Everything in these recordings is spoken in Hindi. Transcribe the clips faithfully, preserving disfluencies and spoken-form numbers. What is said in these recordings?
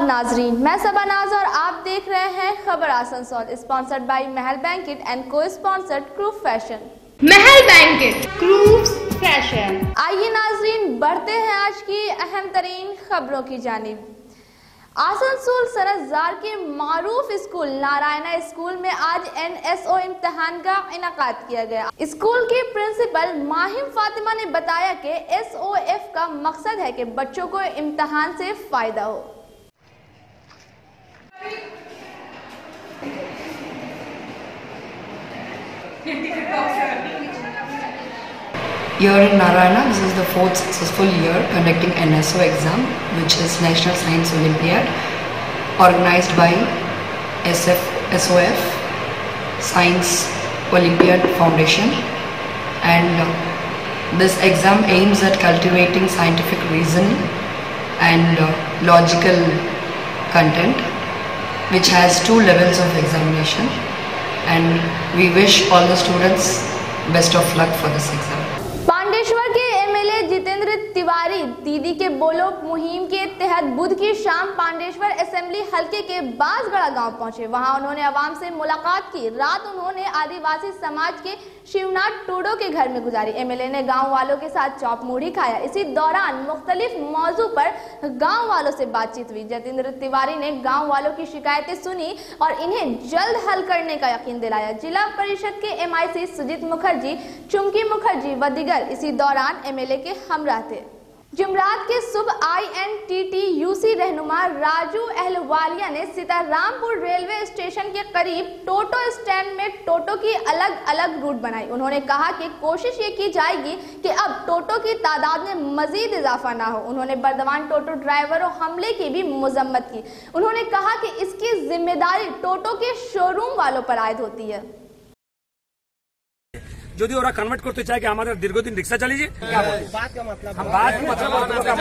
नाजरीन, मैं सबा नाज और आप देख रहे हैं खबर Asansol, sponsored by Mahal banquet and को स्पॉन्सर्ड क्रूफ फैशन। महल बैंकेट क्रूफ फैशन। आइए नाजरीन, बढ़ते हैं आज की अहम तरीन खबरों की जानिब। आसनसोल सरजार के मारूफ स्कूल नारायणा स्कूल में आज एन एस ओ इम्तिहान का इनाकाद किया गया। स्कूल की प्रिंसिपल माहिम फातिमा ने बताया कि एस ओ एफ का मकसद है कि बच्चों को इम्तिहान से फायदा हो। Here in Narayana, this is the fourth successful year conducting N S O exam, which is National Science Olympiad, organized by S F S O F, Science Olympiad Foundation, and uh, this exam aims at cultivating scientific reasoning and uh, logical content, which has two levels of examination, and we wish all the students best of luck for this exam. Pandeshwar के M L A Jitendra Tiwari दीदी के बोलो मुहिम के तहत बुध की शाम पांडेश्वर असेंबली हलके के बांसगढ़ा गांव पहुंचे। वहां उन्होंने आवाम से मुलाकात की। रात उन्होंने आदिवासी समाज के शिवनाथ टूडो के घर में गुजारी। एम एल ए ने गांव वालों के साथ चौप मुढ़ी खाया। इसी दौरान मुख्तलिफ मौजू पर गांव वालों से बातचीत हुई। जितेंद्र तिवारी ने गांव वालों की शिकायतें सुनी और इन्हें जल्द हल करने का यकीन दिलाया। जिला परिषद के M I C Sujit Mukherjee, Chumki Mukherjee व दीगर इसी दौरान एम एल ए के हमरा थे। जुमरात के सुबह I N T T U C रहनुमा राजू अहलवालिया ने सीतारामपुर रेलवे स्टेशन के करीब टोटो स्टैंड में टोटो की अलग अलग रूट बनाई। उन्होंने कहा कि कोशिश ये की जाएगी कि अब टोटो की तादाद में मजीद इजाफा ना हो। उन्होंने बर्दवान टोटो ड्राइवरों हमले की भी मजम्मत की। उन्होंने कहा कि इसकी जिम्मेदारी टोटो के शोरूम वालों पर आयद होती है। যদি ওরা কনভার্ট করতে চায় কি আমাদের দীর্ঘদিন রিক্সা চালিয়ে बात का मतलब हम बात मतलब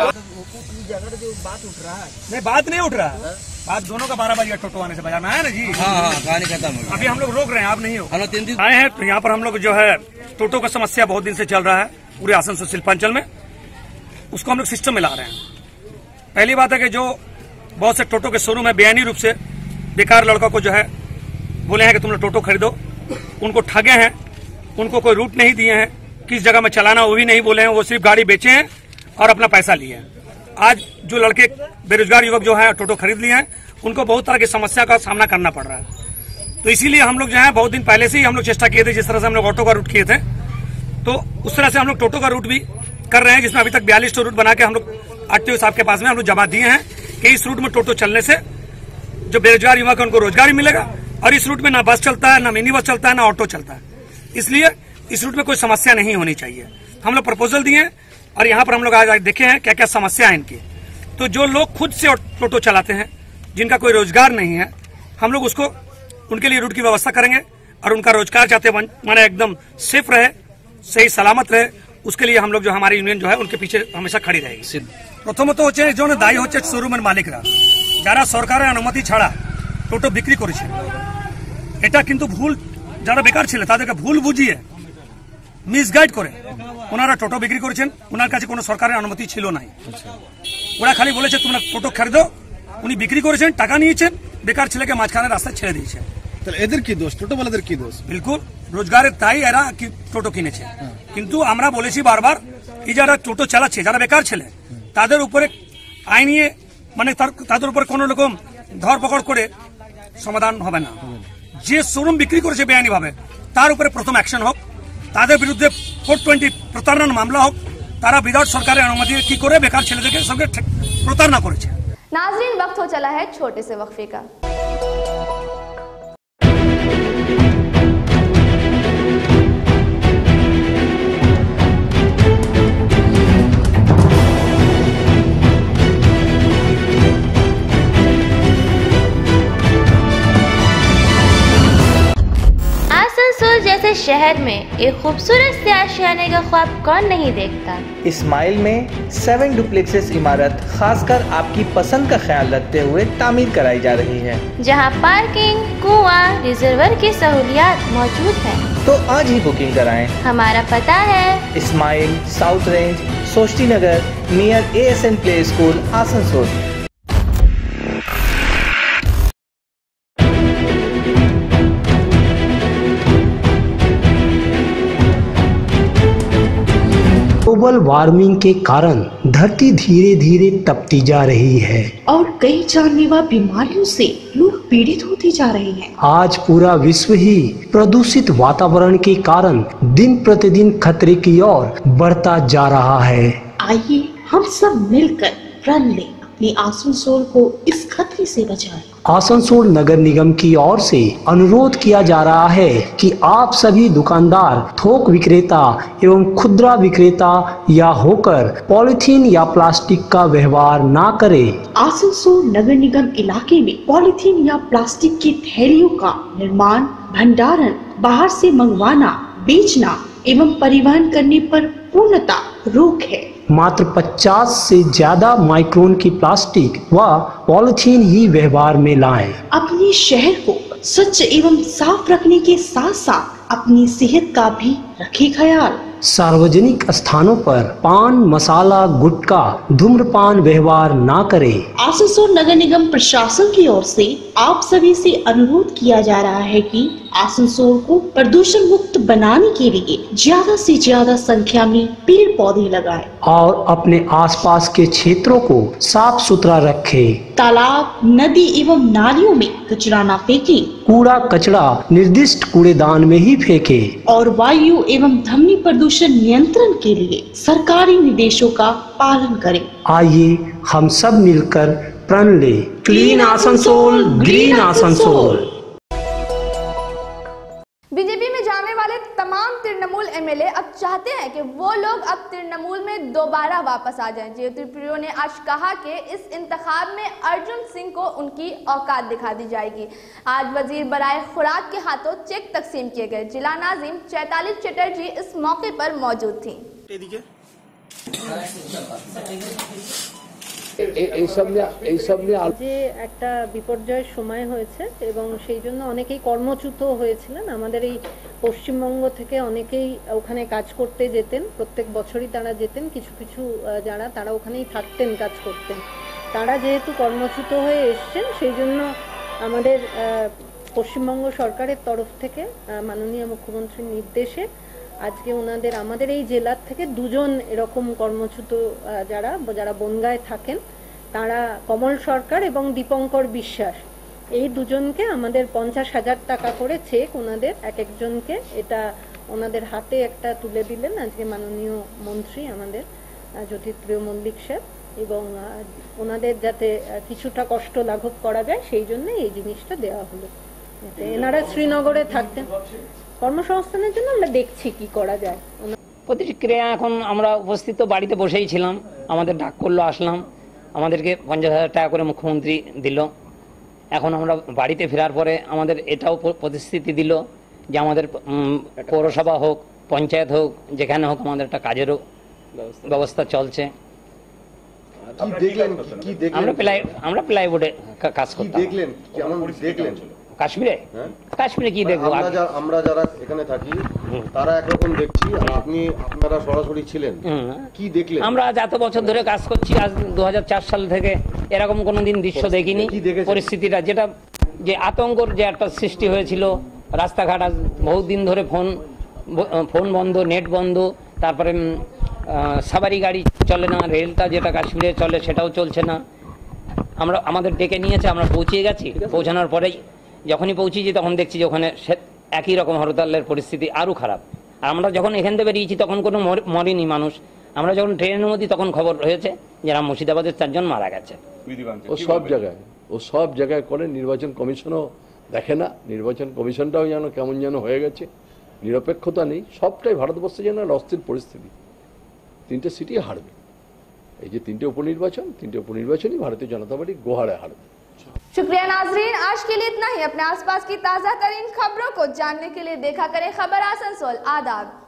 बात उठ रहा है नहीं बात नहीं उठ रहा है बात दोनों का बारह बजे टोटो आने से बजाना है ना जी। हाँ हाँ कहानी खत्म हो। अभी हम लोग रोक रहे हैं, आप नहीं हो। हम लोग तीन दिन आए हैं तो यहाँ पर हम लोग जो है टोटो का समस्या बहुत दिन से चल रहा है पूरे आसनसोल शिल्पांचल में, उसको हम लोग सिस्टम में ला रहे हैं। पहली बात है कि जो बहुत से टोटो के शोरूम है बेआईनी रूप से बेकार लड़का को जो है बोले हैं कि तुम लोग टोटो खरीदो, उनको ठगे हैं, उनको कोई रूट नहीं दिए हैं, किस जगह में चलाना वो भी नहीं बोले हैं, वो सिर्फ गाड़ी बेचे हैं और अपना पैसा लिए हैं। आज जो लड़के बेरोजगार युवक जो है टोटो खरीद लिए हैं उनको बहुत तरह की समस्या का सामना करना पड़ रहा है। तो इसीलिए हम लोग जो है बहुत दिन पहले से ही हम लोग चेष्टा किए थे, जिस तरह से हम लोग ऑटो का रूट किए थे तो उस तरह से हम लोग टोटो का रूट भी कर रहे हैं, जिसमें अभी तक बयालीस रूट बना के हम लोग आरटीओ साहब के पास में हम लोग जमा दिए हैं कि इस रूट में टोटो चलने से जो बेरोजगार युवक है उनको रोजगार मिलेगा और इस रूट में ना बस चलता है, ना मिनी बस चलता है, ना ऑटो चलता है, इसलिए इस रूट में कोई समस्या नहीं होनी चाहिए। हम लोग प्रपोजल दिए और यहाँ पर हम लोग आज देखे हैं क्या क्या समस्या है इनकी। तो जो लोग खुद से टोटो चलाते हैं, जिनका कोई रोजगार नहीं है, हम लोग उसको उनके लिए रूट की व्यवस्था करेंगे और उनका रोजगार चाहते माने एकदम सेफ रहे, सही सलामत रहे, उसके लिए हम लोग जो हमारी यूनियन जो है उनके पीछे हमेशा खड़ी रहेगी। प्रथमत হচ্ছে जो दायी হচ্ছে শোরুমের মালিকরা, যারা সরকারের অনুমতি ছাড়া টোটো বিক্রি করেছে। এটা কিন্তু ভুল, যারা বেকার ছিল তাদেরকে ভুল বুঝিয়ে মিসগাইড করে ওনারা টোটো বিক্রি করেছেন। ওনার কাছে কোনো সরকারের অনুমতি ছিল না, ওরা খালি বলেছে তোমরা টোটো খরিদো, উনি বিক্রি করেছেন, টাকা নিয়েছেন, বেকার ছেলেকে মাঝখানে রাস্তায় ছেড়ে দিয়েছেন। তাহলে এদের কি দোষ? টোটোওয়ালাদের কি দোষ? বিলকুল রোজগারের তাই এরা টোটো কিনেছে। কিন্তু আমরা বলেছি বারবার এই যারা টোটো চালাচ্ছে, যারা বেকার ছেলে, তাদের উপরে আইনি মানে তাদের উপরে কোনো রকম ধরপকড় করে সমাধান হবে না। যে শোরুম বিক্রি করেছে বেআইনি ভাবে তার উপরে প্রথম অ্যাকশন হোক, তাদের বিরুদ্ধে ফোর টোয়েন্টি প্রতারণার মামলা হোক। তারা বিদাউট সরকারের অনুমতি কি করে বেকার ছেলেদেরকে সঙ্গে প্রতারণা করেছে। नाज़रीन, वक्त हो चला है छोटे से वक्फे का। आसनसोल जैसे शहर में एक खूबसूरत से आशियाने का ख्वाब कौन नहीं देखता। इस्माइल में सेवन डुप्लेक्सेस इमारत खासकर आपकी पसंद का ख्याल रखते हुए तामीर कराई जा रही है, जहां पार्किंग, कुआं, रिजर्वर की सहूलियात मौजूद है। तो आज ही बुकिंग कराएं। हमारा पता है Ismail, south range, Sosti Nagar, near A S N play school, Asansol. Global warming के कारण धरती धीरे धीरे तपती जा रही है और कई जानलेवा बीमारियों से लोग पीड़ित होते जा रहे हैं। आज पूरा विश्व ही प्रदूषित वातावरण के कारण दिन प्रतिदिन खतरे की ओर बढ़ता जा रहा है। आइए हम सब मिलकर प्रण लें, अपने आसनसोल को इस खतरे से बचाएं। आसनसोल नगर निगम की ओर से अनुरोध किया जा रहा है कि आप सभी दुकानदार, थोक विक्रेता एवं खुदरा विक्रेता या होकर पॉलिथीन या प्लास्टिक का व्यवहार ना करें। आसनसोल नगर निगम इलाके में पॉलिथीन या प्लास्टिक की थैलियों का निर्माण, भंडारण, बाहर से मंगवाना, बेचना एवं परिवहन करने पर पूर्णतः रोक है। मात्र पचास से ज्यादा माइक्रोन की प्लास्टिक व पॉलिथीन ही व्यवहार में लाएं। अपने शहर को स्वच्छ एवं साफ रखने के साथ साथ अपनी सेहत का भी रखें ख्याल। सार्वजनिक स्थानों पर पान मसाला गुटखा धूम्रपान व्यवहार ना करें। आसनसोल नगर निगम प्रशासन की ओर से आप सभी से अनुरोध किया जा रहा है कि आसनसोल को प्रदूषण मुक्त बनाने के लिए ज्यादा से ज्यादा संख्या में पेड़ पौधे लगाएं और अपने आसपास के क्षेत्रों को साफ सुथरा रखें। तालाब, नदी एवं नालियों में कचरा न फेंकें। कूड़ा कचरा निर्दिष्ट कूड़ेदान में ही फेंकें और वायु एवं ध्वनि प्रदूषण नियंत्रण के लिए सरकारी निर्देशों का पालन करें। आइए हम सब मिलकर प्रण लें। Clean Asansol, green Asansol. BJP में जाने वाले तमाम तृणमूल एमएलए अब चाहते हैं कि वो लोग अब तृणमूल में दोबारा वापस आ जाएं। ज्योतिप्रियो ने आज कहा कि इस इंतखाब में अर्जुन सिंह को उनकी औकात दिखा दी जाएगी। आज वजीर बराए खुराक के हाथों चेक तकसीम किए गए। जिला नाजिम चैताली चटर्जी इस मौके पर मौजूद थी। যে একটা বিপর্যয়ের সময় হয়েছে এবং সেই জন্য অনেকেই কর্মচ্যুত হয়েছিলেন। আমাদের এই পশ্চিমবঙ্গ থেকে অনেকেই ওখানে কাজ করতে যেতেন, প্রত্যেক বছরই তারা যেতেন। কিছু কিছু যারা তারা ওখানেই থাকতেন, কাজ করতেন। তারা যেহেতু কর্মচ্যুত হয়ে এসছেন, সেই জন্য আমাদের পশ্চিমবঙ্গ সরকারের তরফ থেকে মাননীয় মুখ্যমন্ত্রীর নির্দেশে আজকে ওনাদের আমাদের এই জেলার থেকে দুজন এরকম কর্মচ্যুত যারা যারা বনগাঁয় থাকেন, তারা কমল সরকার এবং দীপঙ্কর বিশ্বাস, এই দুজনকে আমাদের পঞ্চাশ হাজার টাকা করে চেক ওনাদের এক একজনকে এটা ওনাদের হাতে একটা তুলে দিলেন আজকে মাননীয় মন্ত্রী আমাদের জ্যোতিপ্রিয় মল্লিক সাহেব, এবং ওনাদের যাতে কিছুটা কষ্ট লাঘব করা যায় সেই জন্য এই জিনিসটা দেওয়া হলো। এনারা শ্রীনগরে থাকতেন, কর্মসংস্থানের জন্য আমরা দেখছি কি করা যায়। প্রতিক্রিয়া এখন আমরা উপস্থিত বাড়িতে বসেই ছিলাম, আমাদের ডাক করলো, আসলাম, আমাদেরকে পঞ্চাশ হাজার টাকা করে মুখ্যমন্ত্রী দিল। এখন আমরা বাড়িতে ফেরার পরে আমাদের এটাও প্রতিশ্রুতি দিল যে আমাদের পৌরসভা হোক, পঞ্চায়েত হোক, যেখানে হোক আমাদের একটা কাজেরও ব্যবস্থা চলছে। আমরা প্লাই আমরা প্লাইবোর্ডে কাজ করতাম। কাশ্মীরে কাশ্মীরে কি দেখবো, আমরা যারা এখানে থাকি তারা একরকম দেখছি, আপনি আপনারা সরাসরি ছিলেন, কি দেখলেন? আমরা এত বছর ধরে কাজ করছি, আজ দু হাজার চার সাল থেকে এরকম কোনোদিন দৃশ্য দেখিনি। পরিস্থিতিটা যেটা যে আতঙ্কর যে একটা সৃষ্টি হয়েছিল, রাস্তাঘাট বহুত দিন ধরে ফোন ফোন বন্ধ, নেট বন্ধ, তারপরে সাবারি গাড়ি চলে না, রেলটা যেটা কাশ্মীরে চলে সেটাও চলছে না। আমরা আমাদের ডেকে নিয়েছে, আমরা পৌঁছে গেছি। পৌঁছানোর পরেই যখনই পৌঁছেছি তখন দেখছি যে ওখানে একই রকম হরতালের পরিস্থিতি আরও খারাপ। আর আমরা যখন এখান থেকে বেরিয়েছি তখন কোনো মরেনি মানুষ। আমরা যখন ট্রেনের মধ্যে তখন খবর হয়েছে যারা মুর্শিদাবাদের চারজন মারা গেছে। ও সব জায়গায় ও সব জায়গায় করে, নির্বাচন কমিশনও দেখে না, নির্বাচন কমিশনটাও যেন কেমন যেন হয়ে গেছে, নিরপেক্ষতা নেই। সবটাই ভারতবর্ষে যেন অস্থির পরিস্থিতি। তিনটে সিটি হারবে, এই যে তিনটে উপনির্বাচন, তিনটে उपनिर्वाचन भारतीय जनता पार्टी गोहारे हारবে। शुक्रिया नाजरीन, आज के लिए इतना ही। अपने आसपास की ताज़ा तरीन खबरों को जानने के लिए देखा करें खबर आसनसोल। आदाब।